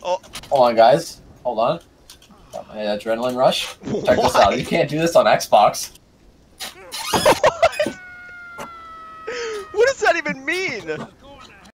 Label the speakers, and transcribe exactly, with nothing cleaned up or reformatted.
Speaker 1: Oh.
Speaker 2: Hold on, guys. Hold on. Got my adrenaline rush. Check this
Speaker 1: Why?
Speaker 2: out. You can't do this on Xbox.
Speaker 1: What does that even mean?